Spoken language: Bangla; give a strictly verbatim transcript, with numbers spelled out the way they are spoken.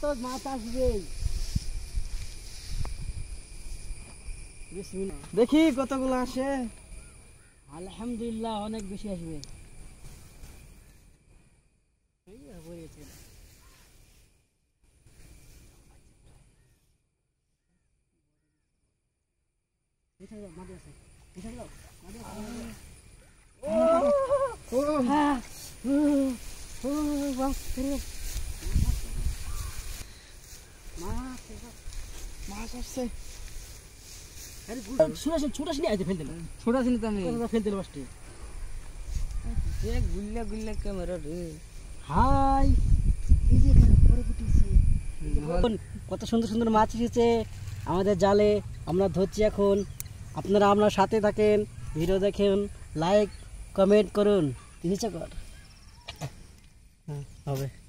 তো মাছ আসবে। দেখি কতগুলো আসে। আলহামদুলিল্লাহ অনেক বেশি আসবে। মাছ আসছে। ছোটা সিনে আইতে ফেল দিল, ছোটা ছিল তো আমি ফেল দিল মাছটি। গুল্লা গুল্লা ক্যামেরা রে। হাই, এই যে পরে ফুটেছে। কত সুন্দর সুন্দর মাছ এসেছে আমাদের জালে। আমরা ধরছি এখন। আপনারা আপনার সাথে থাকেন, ভিডিও দেখেন, লাইক কমেন্ট করুন। নিচে কর হবে।